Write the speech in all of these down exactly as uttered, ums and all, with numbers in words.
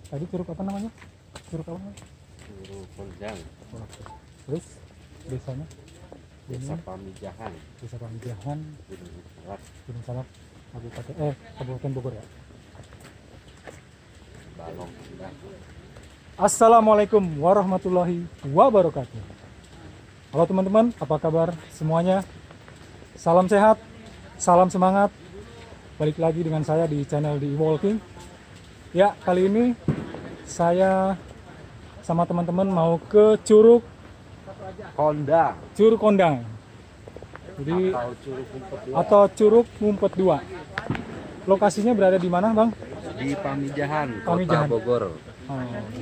Tadi curug apa namanya? Curug apa? Curug Kondang. Terus desanya? Desa Pamijahan. Desa Pamijahan, Gunung Salak. Gunung Salak, Kabupaten eh Kabupaten Bogor ya. Balong. Assalamualaikum warahmatullahi wabarakatuh. Halo teman-teman, apa kabar semuanya? Salam sehat, salam semangat. Balik lagi dengan saya di channel di Walking. Ya, kali ini saya sama teman-teman mau ke Curug Kondang. Curug Kondang. Jadi Atau Curug Ngumpet dua. atau Curug Ngumpet dua. Lokasinya berada di mana, Bang? Di Pamijahan, Kota Pamijahan. Bogor. Oh.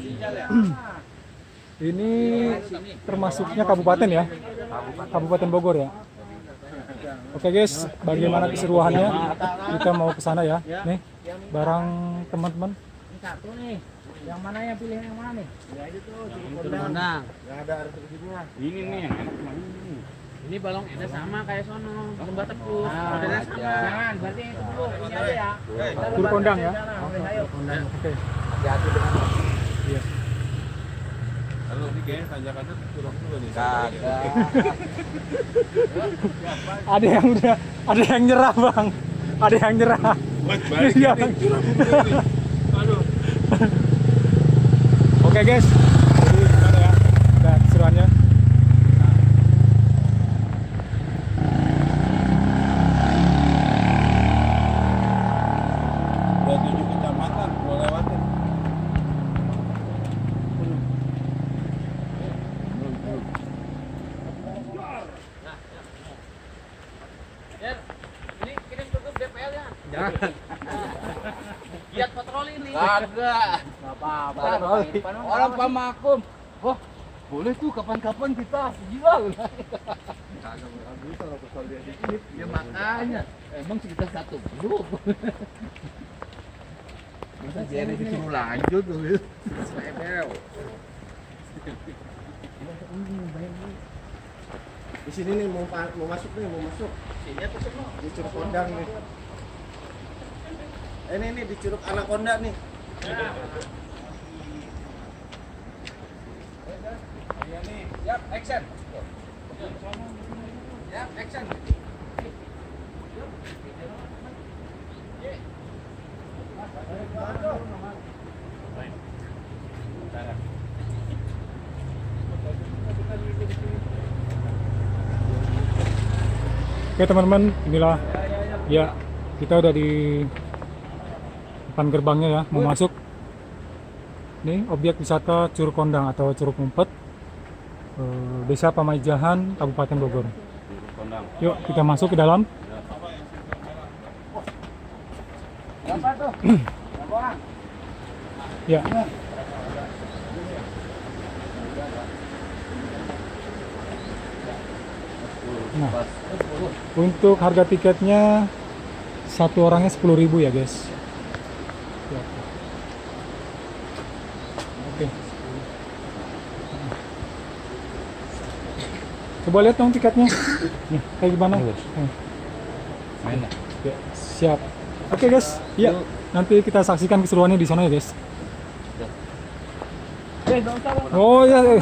Ini termasuknya kabupaten ya? Kabupaten Bogor ya? Oke guys, bagaimana keseruannya? Kita mau ke sana ya. Nih, barang teman-teman. Satu nih, yang mana yang pilih yang mana nih? Ya itu tuh, Kondang. Nggak ada air terjunnya. Ini nih yang enak cuma ini. Ini balong ada sama kayak sono, lembah tepus. Ah, Modelnya aja. sama. Jangan, berarti itu dulu, ini aja ya. Curug Kondang ya? Ayo. Oke. Hati-hati dengan Iya. Halo, ini kayaknya tanjakannya curang juga nih. Kagak. Ada yang udah, ada yang nyerah bang, ada yang nyerah. Buat balik Iya. nih, curang juga nih. Aduh. Oke guys, jadi gimana ya? Udah keseruannya. Udah tujuh kecamatan, gua lewatin. Ya, ini kirim tutup D P L ya. Jangan. Giat patroli ini. Kagak. Enggak apa-apa. Patroli. Orang pamakum. Wah, boleh tuh kapan-kapan kita gila. Kagak bisa kalau kesal dia dikit. Ya makanya. Emang kita satu grup. Masa dia disuruh lanjut tuh. Sebel. Di sini nih mau mau masuk nih mau masuk Sini tutup lo. di Curug Kondang nih. Eh, ini nih di Curug Anaconda nih. Yap, action. Yap, action. Oke teman-teman, inilah ya kita udah di depan gerbangnya ya, mau masuk. Ini objek wisata Curug Kondang atau Curug Ngumpet, eh, Desa Pamijahan, Kabupaten Bogor. Curug Kondang. Yuk kita masuk ke dalam. Berapa tuh? Berapa? Ya. Nah, untuk harga tiketnya satu orangnya sepuluh ribu ya guys. Ya. Oke. Coba lihat dong tiketnya. Nih, kayak gimana? Nih. Main. Ya, siap. Oke guys, ya. Nanti kita saksikan keseruannya di sana ya guys. Eh, enggak usah. Bang. Oh ya. Eh.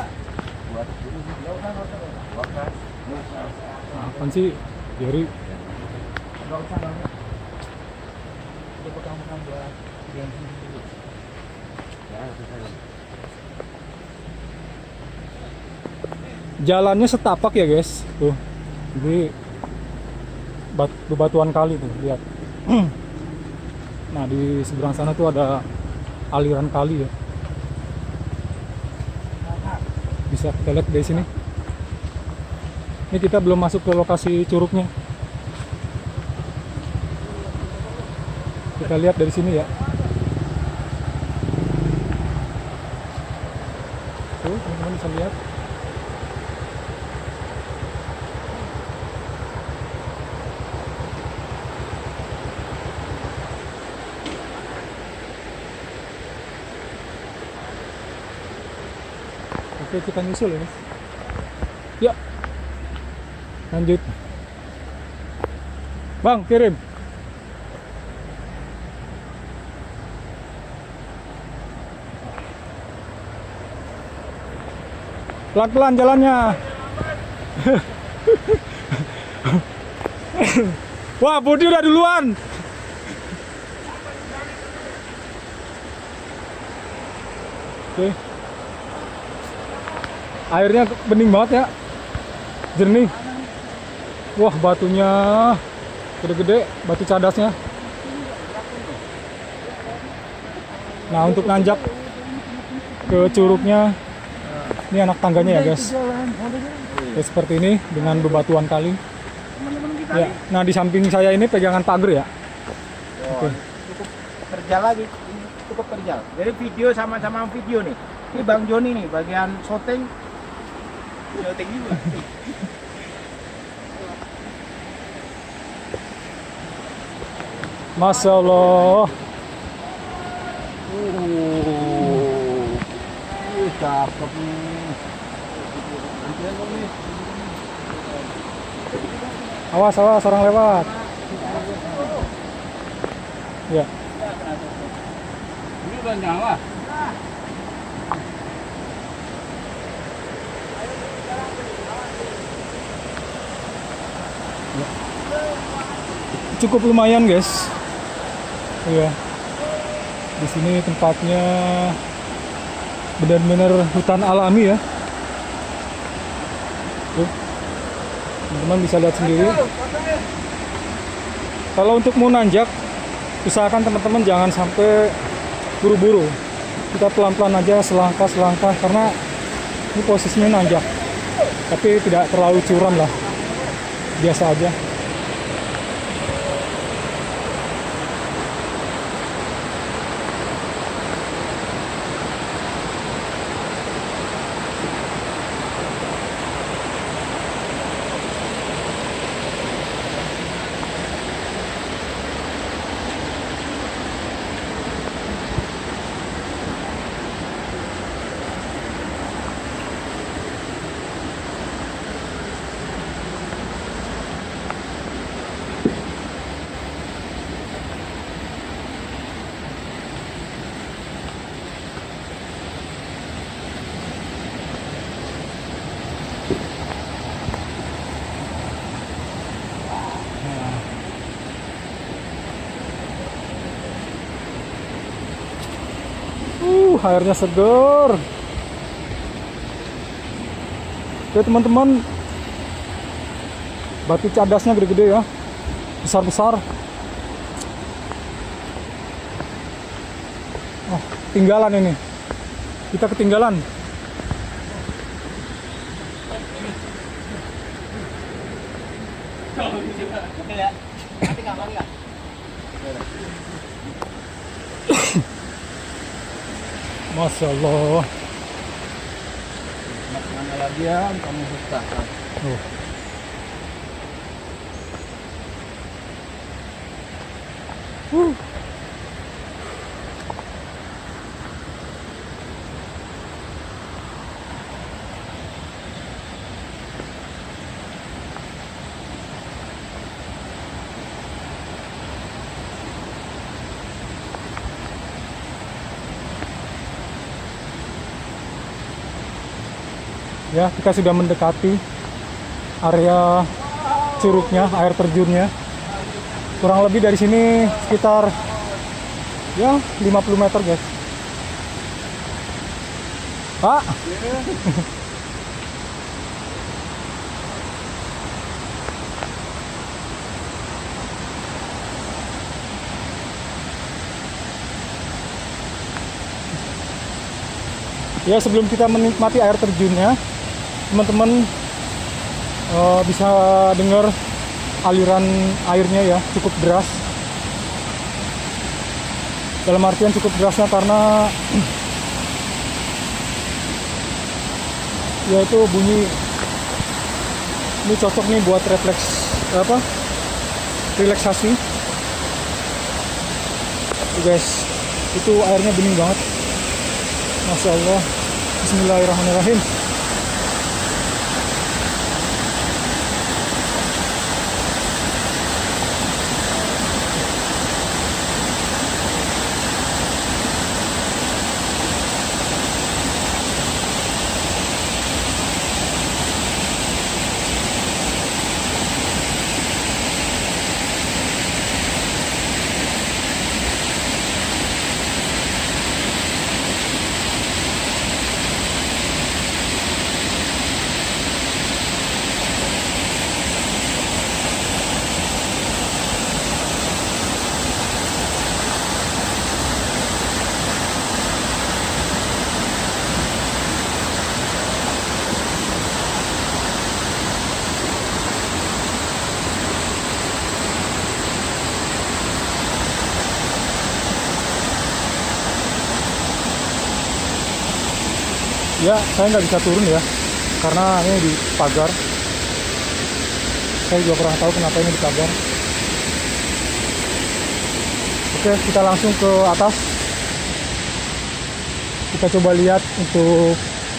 Nah, apaan sih, Jerry? Enggak usah, Bang. Udah pegang-pegang buat bensin dulu. Jalannya setapak ya guys, tuh. Jadi bat- bebatuan kali tuh, lihat. Nah di seberang sana tuh ada aliran kali ya. Bisa kita lihat dari sini. Ini kita belum masuk ke lokasi curugnya. Kita lihat dari sini ya. Tuh teman-teman bisa lihat. Oke, kita nyusul ini. Ya. Lanjut. Bang, kirim. Pelan-pelan jalannya. Wah, Budi udah duluan. Oke. Airnya bening banget ya. Jernih. Wah, batunya gede-gede, batu cadasnya. Nah, untuk nanjak ke curugnya, ini anak tangganya ya guys. Ya, seperti ini dengan bebatuan kali. Ya, nah di samping saya ini pegangan pagar ya. Oke. Cukup kerja lagi, ini cukup kerja. Jadi video sama-sama video nih. Ini Bang Joni nih, bagian syuting. Syuting juga. Masya Allah. Uh, Ih, cakep nih. Antrian dong nih. Awas, awas, orang lewat. Ya. Ini udah nyala. Cukup lumayan guys. Iya. Di sini tempatnya benar-benar hutan alami ya. Tuh. Teman-teman bisa lihat sendiri. Kalau untuk mau nanjak, usahakan teman-teman jangan sampai buru-buru. Kita pelan-pelan aja, selangkah-selangkah, karena ini posisinya nanjak. Tapi tidak terlalu curam lah. Biasa aja. Uh, airnya seger. Oke teman-teman, batu cadasnya gede-gede ya, besar-besar. Oh, tinggalan ini. Kita ketinggalan. Masya Allah. Mana lagi ya, kamu susah. Oh. Uh. Ya, kita sudah mendekati area curugnya, air terjunnya. Kurang lebih dari sini sekitar ya lima puluh meter, guys. Pak. Ya, sebelum kita menikmati air terjunnya, teman-teman uh, bisa dengar aliran airnya ya, cukup deras. Dalam artian cukup derasnya karena yaitu bunyi ini cocok nih buat refleks apa relaksasi. Tuh guys, itu airnya bening banget. Masya Allah. Bismillahirrahmanirrahim. Ya, saya nggak bisa turun ya, karena ini di pagar. Saya juga kurang tahu kenapa ini di pagar. Oke, kita langsung ke atas. Kita coba lihat untuk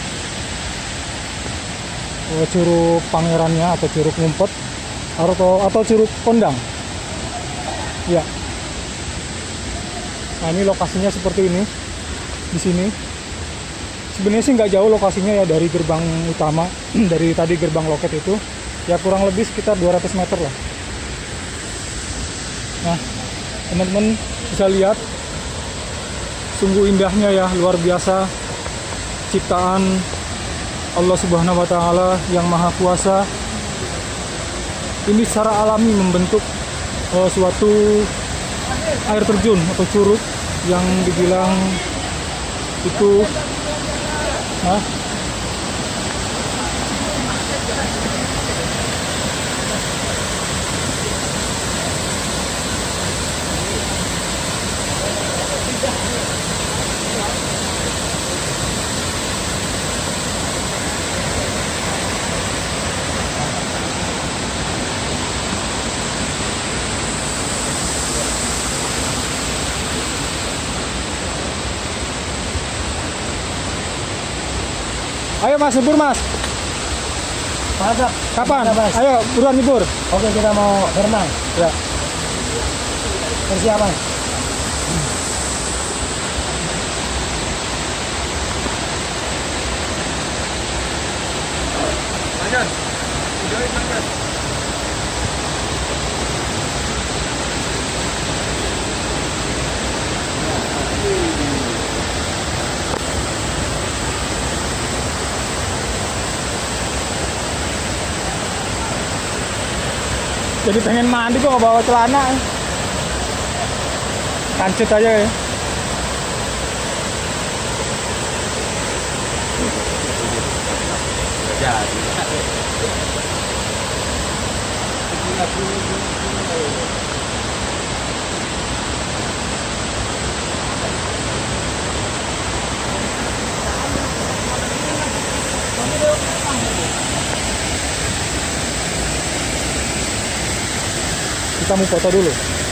uh, Curug Pangerannya atau Curug Ngumpet atau atau Curug Kondang. Ya. Nah, ini lokasinya seperti ini. Di sini. Sebenarnya sih nggak jauh lokasinya ya dari gerbang utama, dari tadi gerbang loket itu, ya kurang lebih sekitar dua ratus meter lah. Nah, teman-teman bisa lihat, sungguh indahnya ya, luar biasa ciptaan Allah Subhanahu wa Ta'ala yang Maha Kuasa. Ini secara alami membentuk uh, suatu air terjun atau curug yang dibilang itu. Hah? Ayo Mas, libur Mas. Masa? Kapan? Kita, Mas. Ayo, buruan libur. Oke, kita mau berenang. Ya. Persiapan. Lanjut. Videoin lanjut. Jadi pengen mandi kok nggak bawa celana. Kancut aja ya. Jadi. Kita mau foto dulu.